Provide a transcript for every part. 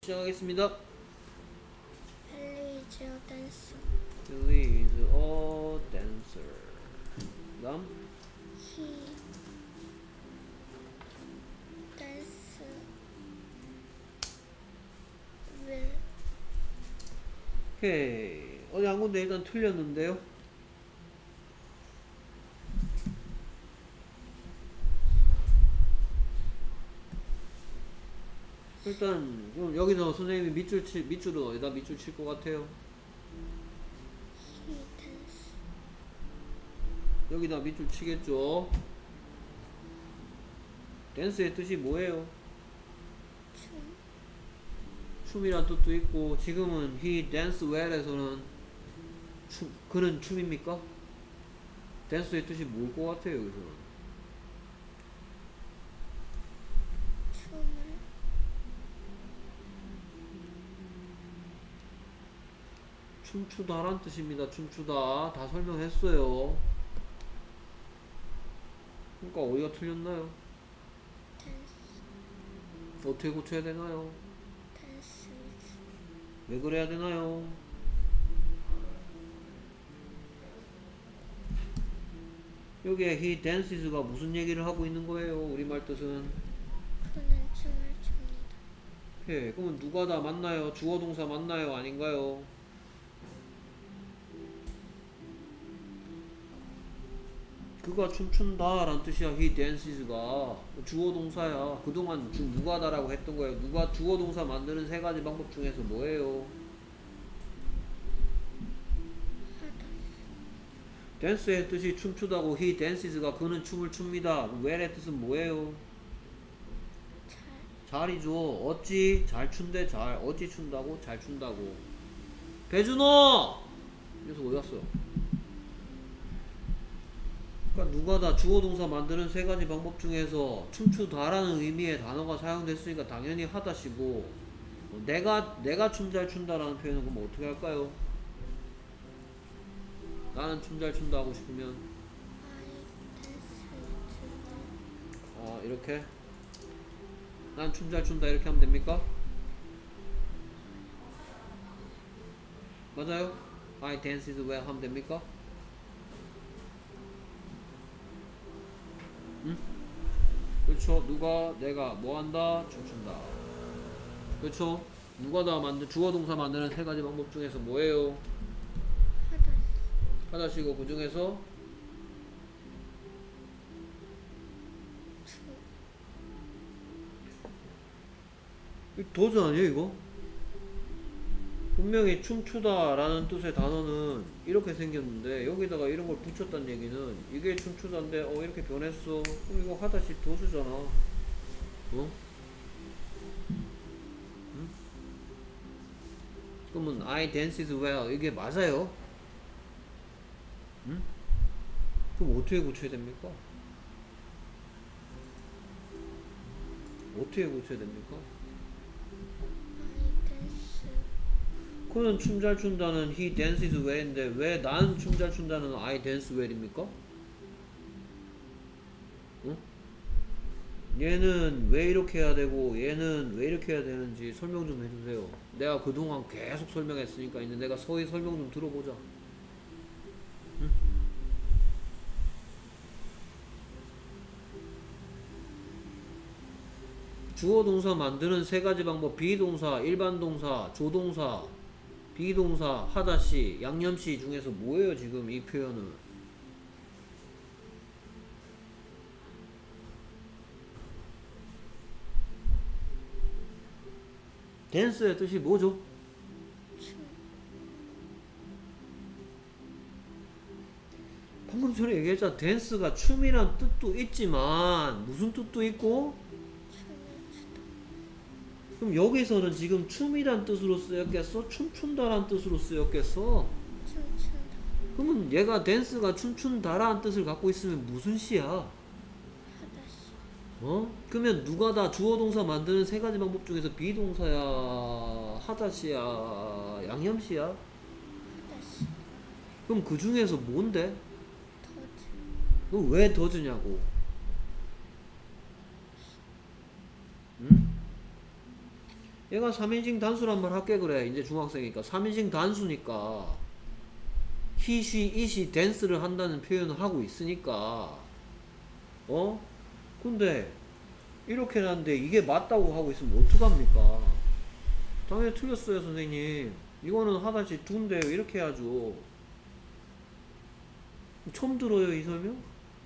시작하겠습니다. Billy is a dancer. Billy is a dancer. 다음 He dances well. 오케이. 어디 한 군데 일단 틀렸는데요. 일단 그럼 여기서 선생님이 밑줄은 어디다 밑줄 칠 것 같아요? He dances 여기다 밑줄 치겠죠. 댄스의 뜻이 뭐예요? 춤. 춤이란 뜻도 있고, 지금은 he dance well에서는 그는 춤입니까? 댄스의 뜻이 뭘 것 같아요 여기서는? 춤을 춤추다란 뜻입니다. 춤추다 다 설명했어요. 그러니까 어디가 틀렸나요? dance 어떻게 고쳐야 되나요? dances 왜 그래야 되나요? 여기에 he dances가 무슨 얘기를 하고 있는 거예요? 우리말 뜻은. 그는 춤을 춥니다. 오케이. 그러면 누가 다 맞나요? 주어 동사 맞나요? 아닌가요? 그가 춤춘다 라는 뜻이야. he dances가 주어 동사야. 그동안 누가 다라고 했던 거예요. 누가 주어 동사 만드는 세 가지 방법 중에서 뭐예요? 하다 댄스의 뜻이 춤추다고 he dances가 그는 춤을 춥니다. well의 뜻은 뭐예요? 잘 잘이죠. 어찌 잘 춘대. 잘 어찌 춘다고? 잘 춘다고. 배준호! 녀석 어디 갔어? 그러니까 누가 다 주어 동사 만드는 세 가지 방법 중에서 춤추다라는 의미의 단어가 사용됐으니까 당연히 하다시고, 내가 춤 잘 춘다라는 표현은 그럼 어떻게 할까요? 나는 춤 잘 춘다 하고 싶으면 I dance with 이렇게 난 춤 잘 춘다 이렇게 하면 됩니까? 맞아요? I dance is well 하면 됩니까? 응? 그렇죠. 누가 내가 뭐 한다? 춤춘다. 그렇죠. 누가 다 주어 동사 만드는 세 가지 방법 중에서 뭐예요? 하다 하다시고 그 중에서 도전 아니에요 이거? 분명히 춤추다 라는 뜻의 단어는 이렇게 생겼는데 여기다가 이런 걸 붙였다는 얘기는 이게 춤추다인데 이렇게 변했어. 그럼 이거 하다시 도수잖아. 어? 응? 그러면 I dance is well 이게 맞아요? 응? 그럼 어떻게 고쳐야 됩니까? 어떻게 고쳐야 됩니까? I dance 그는 춤 잘 춘다는 he dances well인데 왜 나는 춤 잘 춘다는 I dance well입니까? 응? 얘는 왜 이렇게 해야 되고 얘는 왜 이렇게 해야 되는지 설명 좀 해주세요. 내가 그동안 계속 설명했으니까 이제 내가 서희 설명 좀 들어보자. 응? 주어 동사 만드는 세 가지 방법: 비동사, 일반 동사, 조동사, 비동사, 하다시, 양념시 중에서 뭐예요 지금 이 표현은? 댄스의 뜻이 뭐죠? 춤 방금 전에 얘기했잖아. 댄스가 춤이란 뜻도 있지만 무슨 뜻도 있고? 춤을 추다 그럼 여기서는 지금 춤이란 뜻으로 쓰였겠어? 춤춘다란 뜻으로 쓰였겠어? 춤춘다 그러면 얘가 댄스가 춤춘다라는 뜻을 갖고 있으면 무슨 시야? 하다시 그러면 누가 다 주어 동사 만드는 세 가지 방법 중에서 비동사야, 하다시야, 양념시야? 하다시 그럼 그 중에서 뭔데? 더즈 너 왜 더즈냐고? 응? 얘가 3인칭 단수란 말 할게 그래. 이제 중학생이니까 3인칭 단수니까 he, she, dance를 한다는 표현을 하고 있으니까 어? 근데 이렇게 하는데 이게 맞다고 하고 있으면 어떡합니까? 당연히 틀렸어요 선생님. 이거는 하다시 두인데요. 이렇게 해야죠. 처음 들어요 이 설명?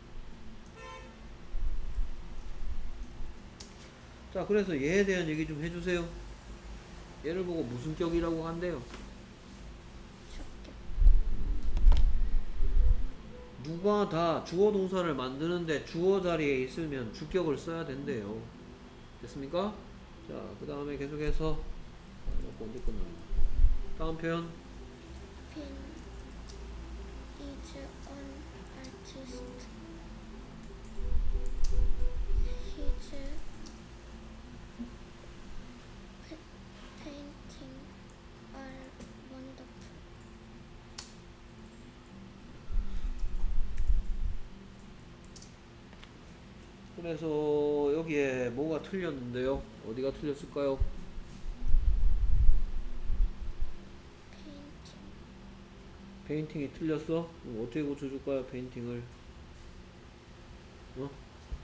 자 그래서 얘에 대한 얘기 좀 해주세요. 얘를 보고 무슨 격이라고 한대요? 주격. 누가 다 주어 동사를 만드는데 주어 자리에 있으면 주격을 써야 된대요. 됐습니까? 자 그 다음에 계속해서 언제 끝나? 다음 표현. Pin is an artist. His painting are wonderful. 그래서 여기에 뭐가 틀렸는데요? 어디가 틀렸을까요? Painting. 페인팅이 틀렸어? 그럼 어떻게 고쳐줄까요? 페인팅을 어?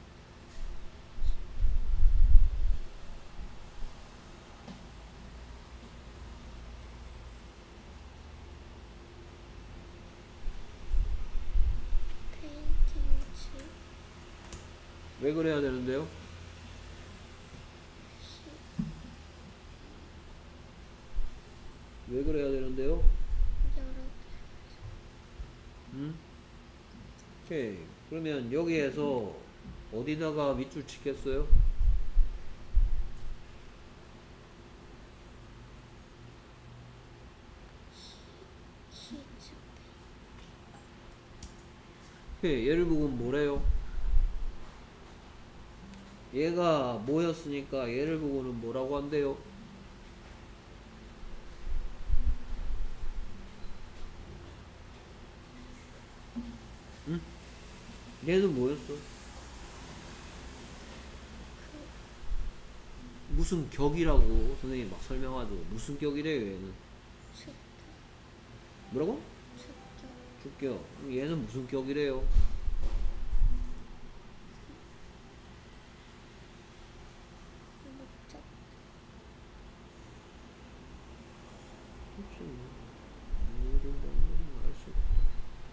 Paintings. 왜 그래야 되는데요? He 왜 그래야 되는데요? 여러 음? 오케이. 그러면 여기에서 어디다가 밑줄 치겠어요? his 오케이. 얘를 보고 뭐래요? 얘가 뭐였으니까 얘를 보고는 뭐라고 한대요? 응? 얘는 뭐였어? 무슨 격이라고 선생님이 막 설명하죠. 무슨 격이래요 얘는? 주격. 뭐라고? 주격. 주격. 그럼 얘는 무슨 격이래요? 목적. 그치. 뭐 정도는 알 수가 없다.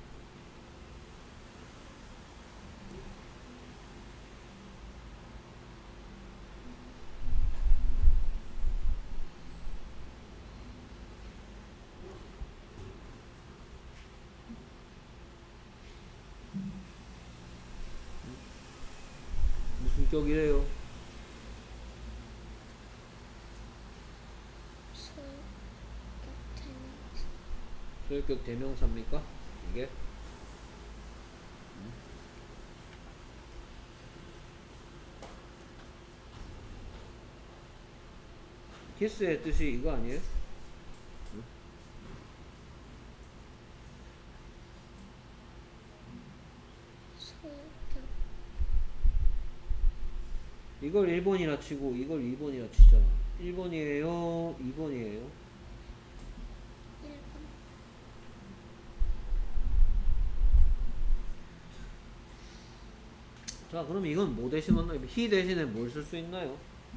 무슨 격이래요? 소유격 대명사. 소유격 대명사입니까? 이게? 키스의 뜻이 이거 아니에요? 소유격. 이걸 1번이라 치고 이걸 2번이라 치잖아. 1번이에요? 2번이에요? 1번. 자 그럼 이건 뭐 대신 만나요? he 대신에 뭘 쓸 수 있나요?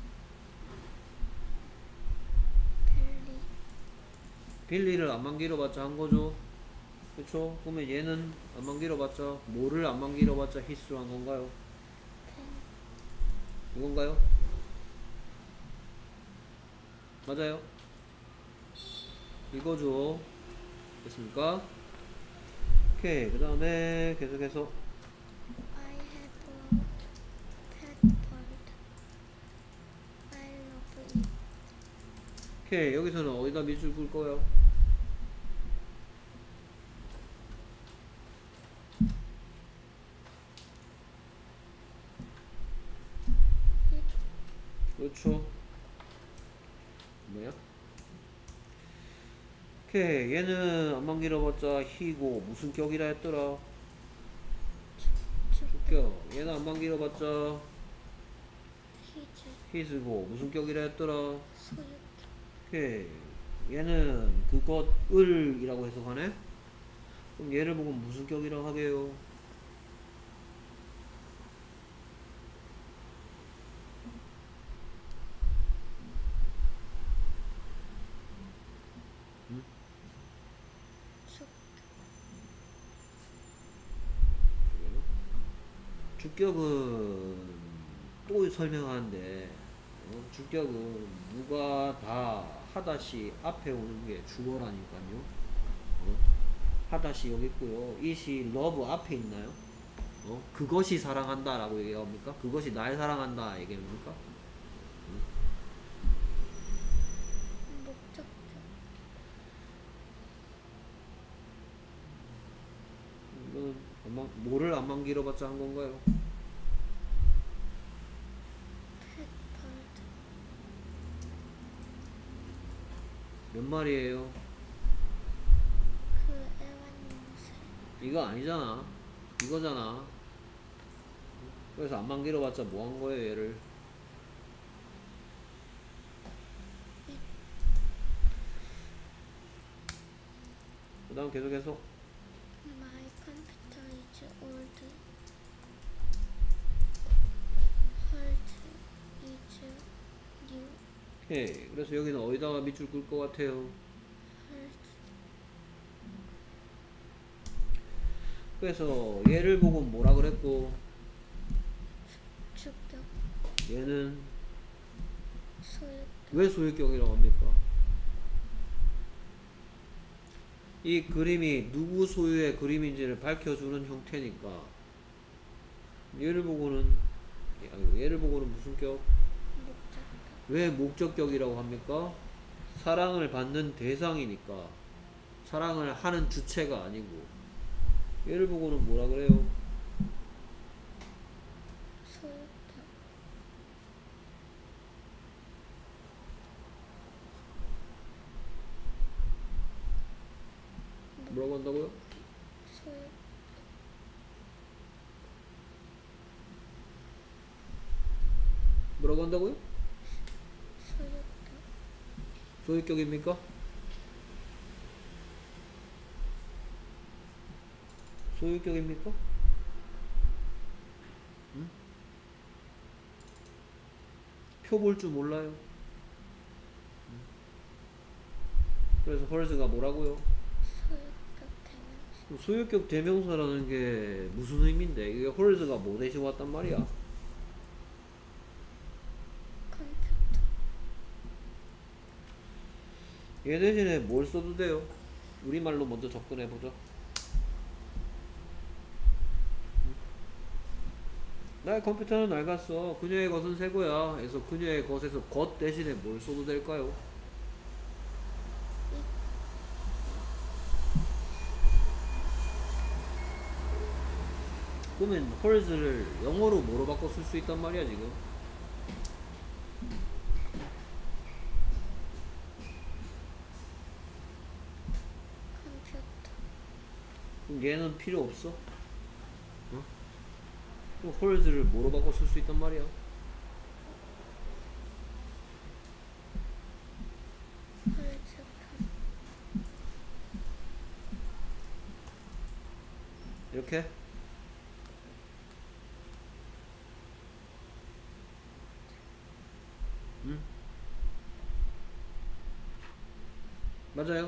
벨리. 빌리를 안만 길어봤자 한 거죠. 그쵸? 그러면 얘는 안만 길어봤자 뭐를 안만 길어봤자 히스로 한 건가요? 펜. 이건가요? 맞아요? 이거죠. 됐습니까? 오케이. 그 다음에 계속해서 I have a pet bird. I love it. 오케이. 여기서는 어디다 밑줄 긋을 거예요? 그렇죠. 뭐야? 오케이. 얘는 안만 길어봤자 he고 무슨 격이라 했더라? 주격. 얘는 안만 길어봤자 히즈. his고 무슨 격이라 했더라? 소유격. 오케이. 얘는 그것을이라고 해석하네? 그럼 얘를 보고 무슨 격이라고 하게요? 주, 주격은 또 설명하는데 주격은 누가 다 하다시 앞에 오는 게 주어라니까요. 하다시 여기 있고요. 이시 러브 앞에 있나요? 그것이 사랑한다 라고 얘기합니까? 그것이 날 사랑한다 얘기합니까? 목적격, 이거는 뭐를 안만 길어봤자 한 건가요? pet bird, 몇 마리예요? 그 애완용새, 이거 아니잖아. 이거잖아. 그래서 안만 길어봤자 뭐 한 거예요, 얘를? 그 다음 계속해서 my computer is old, hers is new, 오케이. 그래서 여기는 어디다가 밑줄 끌 것 같아요? hers, 그래서 얘를 보고 뭐라 그랬고 주격, 얘는 소유격, 왜 소유격이라고 합니까? 이 그림이 누구 소유의 그림인지를 밝혀주는 형태니까 얘를 보고는 얘를 보고는 무슨 격? 목적격, 왜 목적격이라고 합니까? 사랑을 받는 대상이니까 사랑을 하는 주체가 아니고 얘를 보고는 뭐라 그래요? 소유격, 뭐라고 한다고요? 소유, 뭐라고 한다고요? 소유격, 소유격입니까? 소유격입니까? 응? 표 볼 줄 몰라요. 그래서 헐스가 뭐라고요? 소유격 대명사, 소유격 대명사라는 게 무슨 의미인데 이게 헐스가 뭐 대신 왔단 말이야? 컴퓨터, 얘 대신에 뭘 써도 돼요? 우리말로 먼저 접근해보죠. 나의 컴퓨터는 낡았어. 그녀의 것은 새 거야. 그래서 그녀의 것에서 것 대신에 뭘 써도 될까요? 그러면 헐즈를 영어로 뭐로 바꿔 쓸 수 있단 말이야 지금. 컴퓨터, 그럼 얘는 필요 없어? 그럼 헐즈를 뭐로 바꿔 쓸 수 있단 말이야? 헐즈판, 이렇게? 응? 맞아요?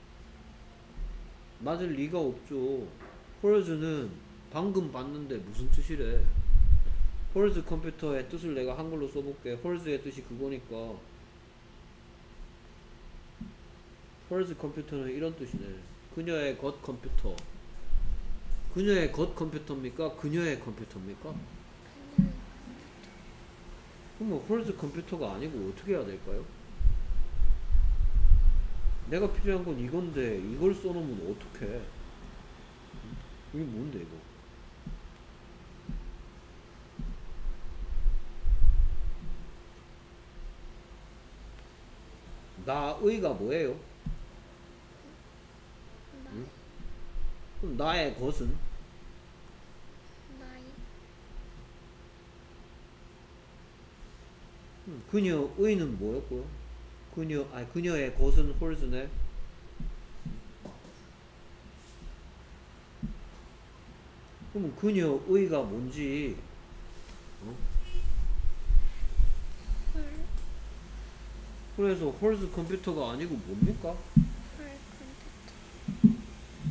맞을 리가 없죠. 홀즈는 방금 봤는데 무슨 뜻이래? 홀즈 컴퓨터의 뜻을 내가 한글로 써볼게. 홀즈의 뜻이 그거니까 홀즈 컴퓨터는 이런 뜻이네. 그녀의 것 컴퓨터. 그녀의 것 컴퓨터입니까? 그녀의 컴퓨터입니까? 그녀의 그럼 뭐 홀즈 컴퓨터가 아니고 어떻게 해야 될까요? 내가 필요한 건 이건데 이걸 써놓으면 어떡해? 이게 뭔데 이거? 나의가 뭐예요? 나, 응? 그럼 나의 것은? 나이, 그녀의는 뭐였고요? 그녀의 것은 홀즈네. 그러면 그녀의가 뭔지, 어? 헐, 그래서 홀즈 컴퓨터가 아니고 뭡니까? 헐 컴퓨터.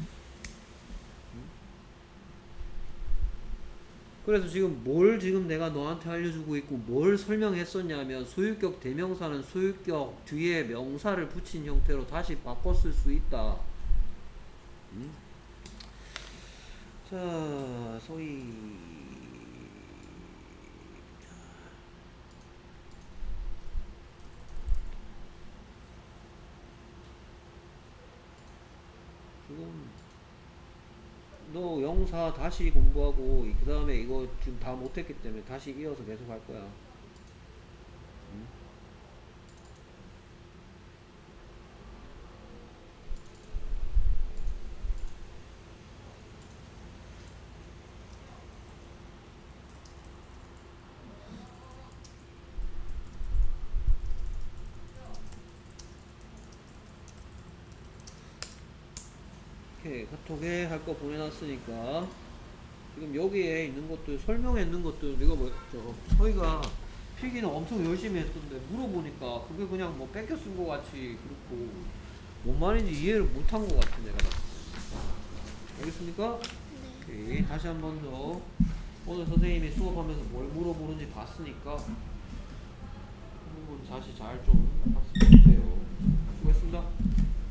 그래서 지금 뭘 지금 내가 너한테 알려주고 있고 뭘 설명했었냐면, 소유격 대명사는 소유격 뒤에 명사를 붙인 형태로 다시 바꿔 쓸 수 있다. 자, 소위 지금 너 영사 다시 공부하고 그 다음에 이거 지금 다 못했기 때문에 다시 이어서 계속 할 거야. 오케이, 카톡에 할 거 보내놨으니까 지금 여기에 있는 것들 설명해 있는 것들 내가 저희가 필기는 엄청 열심히 했던데 물어보니까 그게 그냥 뭐 뺏겨 쓴 거 같이 그렇고 뭔 말인지 이해를 못한 거 같아 내가. 알겠습니까? 네. 오케이, 다시 한 번 더 오늘 선생님이 수업하면서 뭘 물어보는지 봤으니까 그 부분 다시 잘 좀 학습해 주세요. 수고했습니다.